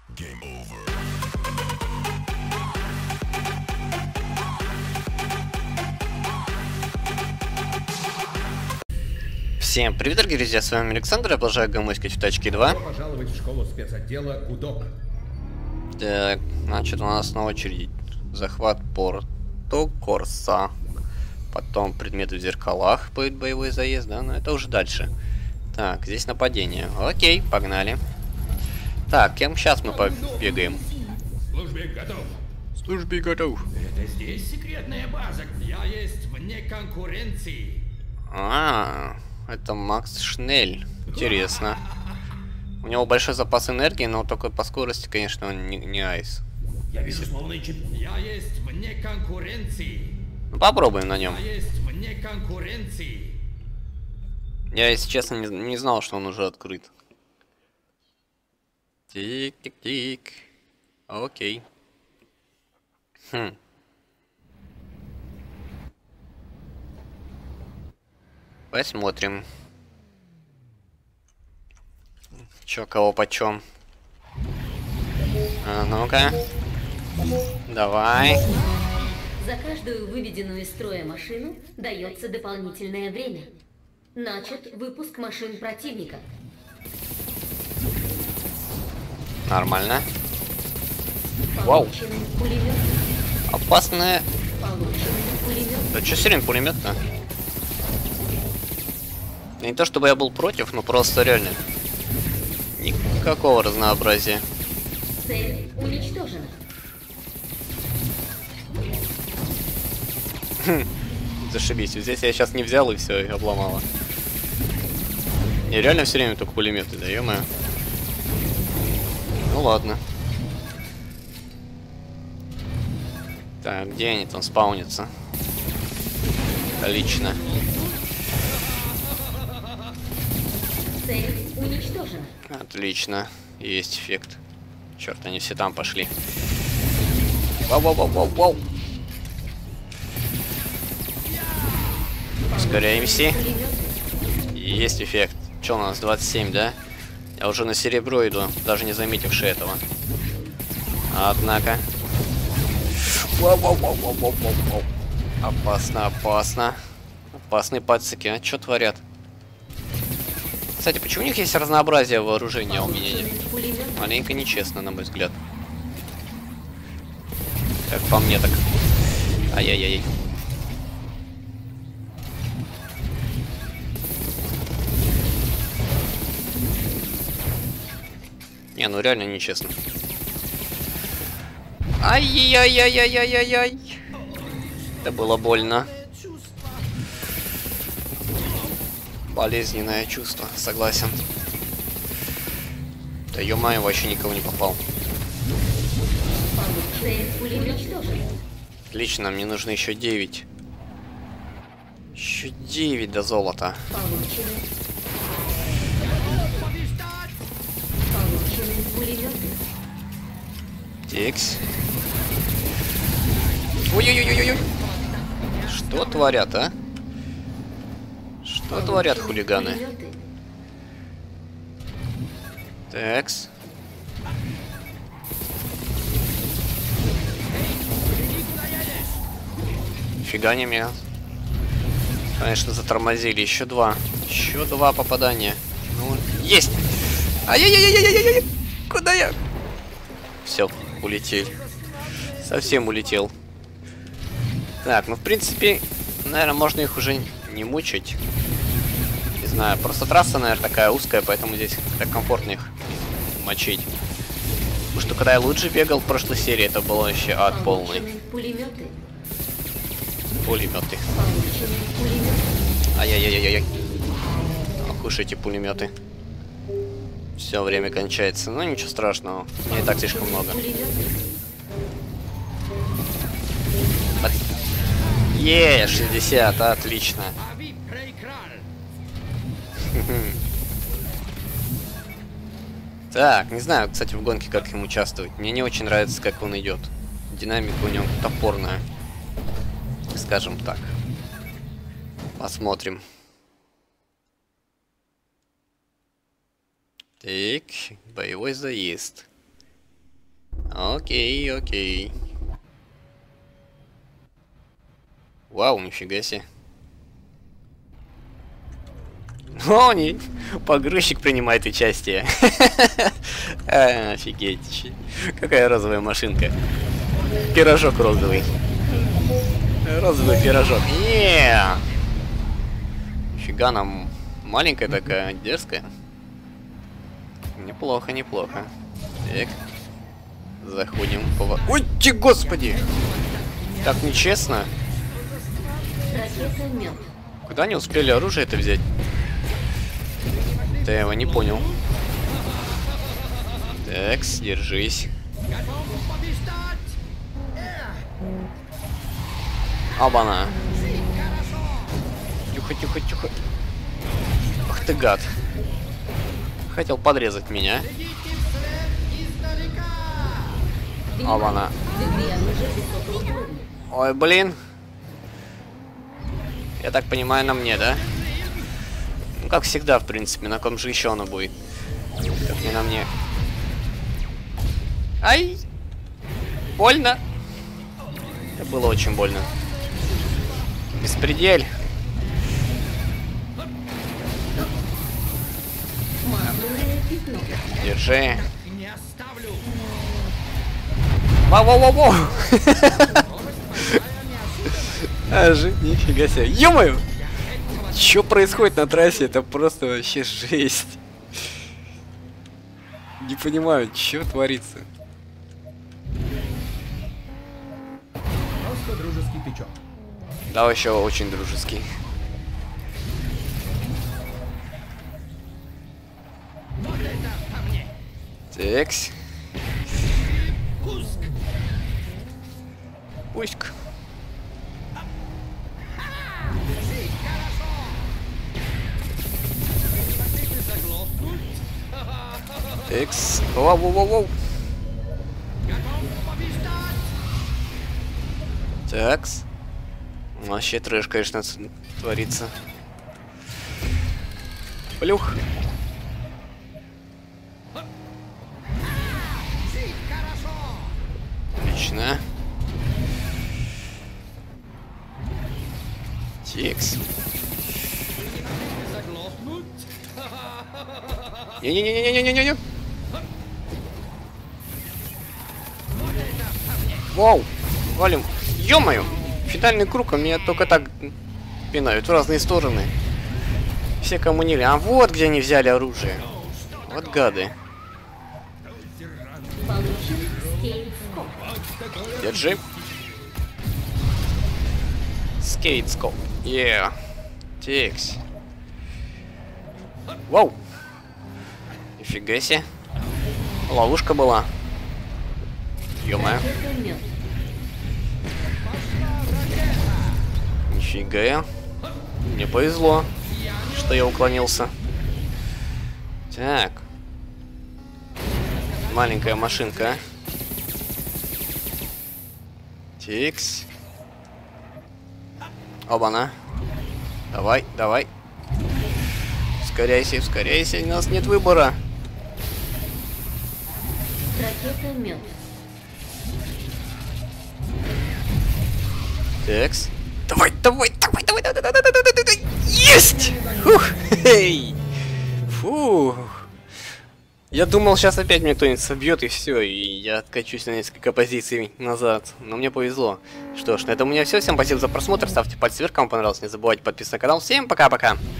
Всем привет, дорогие друзья, с вами Александр, я продолжаю гамыскать в тачке 2. Добро пожаловать в школу спецотдела Гудок. Так, значит, у нас на очереди захват Порто Корса. Потом предметы в зеркалах, будет боевой заезд, да, но это уже дальше. Так, здесь нападение. Окей, погнали. Так, кем сейчас мы побегаем? Службе готов. Службе готов. Это здесь секретная база. Я есть вне конкуренции. Это Макс Шнель. Интересно. У него большой запас энергии, но только по скорости, конечно, он не айс. Я безусловный чемпион. Я есть вне конкуренции. Ну, попробуем на нем. Я есть вне конкуренции. Я, если честно, не знал, что он уже открыт. Тик-тик-тик. Окей. Посмотрим. Чё, кого почем? А ну-ка. Давай. За каждую выведенную из строя машину дается дополнительное время. Начат выпуск машин противника. Нормально. Вау. Получен пулемет. Опасная. Получен пулемет. Да чё все время пулемет-то? Не то чтобы я был против, но просто реально. Никакого разнообразия. Цель уничтожена. Зашибись. Здесь я сейчас не взял и все, и обломало. И реально все время только пулеметы, да, ё-моё. Ну ладно. Так, где они там спаунятся? Отлично. Цель уничтожена. Отлично. Есть эффект. Черт, они все там пошли. Вау-вау-вау-вау-вау. Ускоряемся. Есть эффект. Че у нас, 27, да? Я уже на серебро иду, даже не заметивши этого. Однако. Вау-вау-вау-вау-вау-вау. Опасно, опасно. Опасные пацики, а? Что творят? Кстати, почему у них есть разнообразие вооружения, а у меня нет? Маленько нечестно, на мой взгляд. Как по мне, так. Ай-яй-яй. Не, ну реально нечестно. Ай-яй-яй-яй-яй-яй-яй. Это было больно. Болезненное чувство, согласен. Да ё-моё, вообще никого не попал. Цель уничтожена. Отлично, мне нужно еще 9. Еще 9 до золота. Получен пулемет. Текс. Ой-ой-ой-ой-ой. Что творят, а? Что творят хулиганы? Текс. Фига не меня. Конечно, затормозили. Еще 2. Еще 2 попадания. Ну, есть! Ай-яй-яй-яй-яй-яй-яй! Куда я? Все, улетел. Совсем улетел. Так, ну в принципе, наверное, можно их уже не мучить. Не знаю, просто трасса, наверное, такая узкая, поэтому здесь так комфортно их мочить. Потому что когда я лучше бегал в прошлой серии, это было вообще ад полный. Пулеметы. Пулеметы. Получен пулемет. Ай-яй-яй-яй-яй. Ох уж эти пулеметы. Все, время кончается. Ну ничего страшного. Мне и так слишком много. Е, 60, отлично. Так, не знаю, кстати, в гонке как им участвовать. Мне не очень нравится, как он идет. Динамика у него топорная. Скажем так. Посмотрим. Так, боевой заезд. Окей, окей. Вау, нифига себе. О, не, погрузчик принимает участие. Офигеть. Какая розовая машинка. Пирожок розовый. Розовый пирожок. Нифига, нам маленькая такая, дерзкая. Неплохо, неплохо. Так. Заходим по... Ой, ти, господи! Так нечестно. Куда они успели оружие это взять? Да я его не понял. Так, держись. Обана. Тихо, тихо, тихо. Ах ты гад. Хотел подрезать меня. Обана. Ой, блин. Я так понимаю, на мне, да? Ну, как всегда, в принципе. На ком же еще оно будет? Как не на мне. Ай! Больно. Это было очень больно. Беспредель. Держи. Воу-воу-воу-воу! Аж, нифига себе. Ё-моё! Чё происходит на трассе? Это просто вообще жесть. Не понимаю, чё творится. Просто дружеский тычок. Да, вообще очень дружеский. Вот это по мне. Текс. Пуск. Пусть. Жить хорошо. Хотите заглохнуть? Текс. Воу-воу-воу-воу. Готов побеждать. Такс. Вообще трэш, конечно, творится. Плюх. Жить хорошо. Отлично. Текс. Заглохнуть? Не-не-не-не-не-не-не-не. Вау. Валим. Ё-моё. Финальный круг, а меня только так пинают в разные стороны. Все, кому не... А вот где они взяли оружие. Вот гады. Держи. Скейтскоп. Yeah. Текс. Вау. Нифига себе. Ловушка была. Ё-моё. Нифига. Мне повезло, что я уклонился. Так. Маленькая машинка. Тикс. Оба-на. Давай, давай. Ускоряйся, ускоряйся. У нас нет выбора. Ракета мёд. Текс. Давай, давай, давай, давай, давай, давай, давай, давай, давай. Есть! Фух, хей. Фух. Я думал, сейчас опять меня кто-нибудь собьет и все, и я откачусь на несколько позиций назад. Но мне повезло. Что ж, на этом у меня все. Всем спасибо за просмотр. Ставьте пальцы вверх, кому понравилось. Не забывайте подписываться на канал. Всем пока-пока.